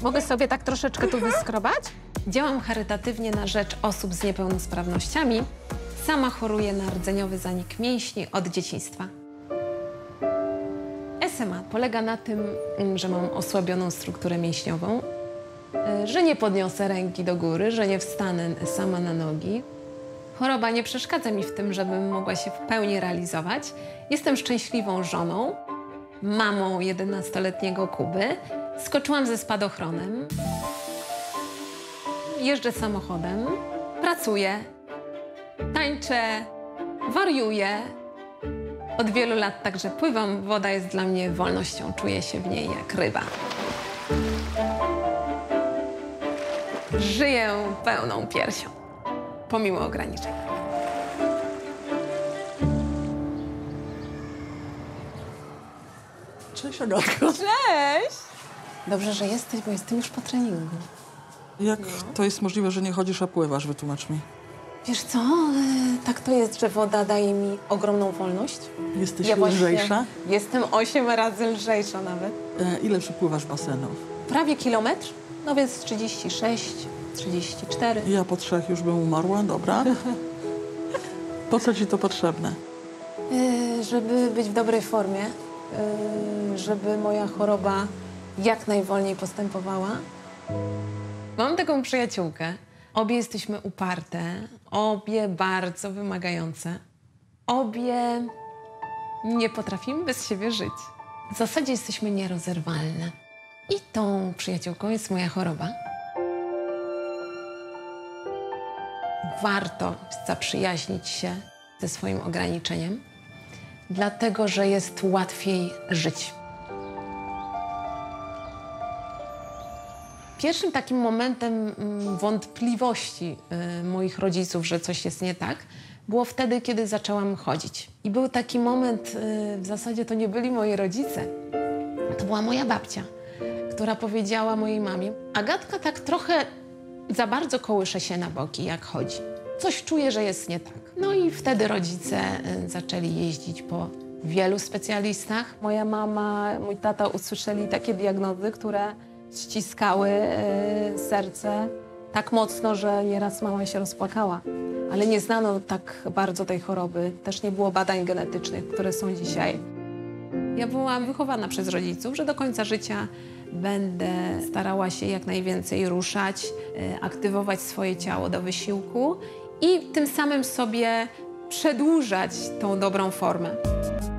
Mogę sobie tak troszeczkę tu wyskrobać? Działam charytatywnie na rzecz osób z niepełnosprawnościami. Sama choruję na rdzeniowy zanik mięśni od dzieciństwa. SMA polega na tym, że mam osłabioną strukturę mięśniową, że nie podniosę ręki do góry, że nie wstanę sama na nogi. Choroba nie przeszkadza mi w tym, żebym mogła się w pełni realizować. Jestem szczęśliwą żoną, mamą 11-letniego Kuby. Skoczyłam ze spadochronem. Jeżdżę samochodem, pracuję, tańczę, wariuję. Od wielu lat także pływam. Woda jest dla mnie wolnością. Czuję się w niej jak ryba. Żyję pełną piersią, pomimo ograniczeń. Cześć, Agatko. Cześć! Dobrze, że jesteś, bo jestem już po treningu. Jak to jest możliwe, że nie chodzisz, a pływasz? Wytłumacz mi. Wiesz co, tak to jest, że woda daje mi ogromną wolność. Jesteś właśnie lżejsza? Jestem 8 razy lżejsza nawet. Ile przypływasz basenów? Prawie kilometr, no więc 36, 34. Ja po 3 już bym umarła, dobra. Po co ci to potrzebne? Żeby być w dobrej formie, żeby moja choroba jak najwolniej postępowała. Mam taką przyjaciółkę. Obie jesteśmy uparte, obie bardzo wymagające. Obie nie potrafimy bez siebie żyć. W zasadzie jesteśmy nierozerwalne. I tą przyjaciółką jest moja choroba. Warto zaprzyjaźnić się ze swoim ograniczeniem, dlatego że jest łatwiej żyć. Pierwszym takim momentem wątpliwości moich rodziców, że coś jest nie tak, było wtedy, kiedy zaczęłam chodzić. I był taki moment, w zasadzie to nie byli moi rodzice, to była moja babcia, która powiedziała mojej mamie: Agatka tak trochę za bardzo kołysze się na boki, jak chodzi. Coś czuję, że jest nie tak. No i wtedy rodzice zaczęli jeździć po wielu specjalistach. Moja mama, mój tata usłyszeli takie diagnozy, które ściskały serce tak mocno, że nieraz mama się rozpłakała. Ale nie znano tak bardzo tej choroby. Też nie było badań genetycznych, które są dzisiaj. Ja byłam wychowana przez rodziców, że do końca życia będę starała się jak najwięcej ruszać, aktywować swoje ciało do wysiłku i tym samym sobie przedłużać tą dobrą formę.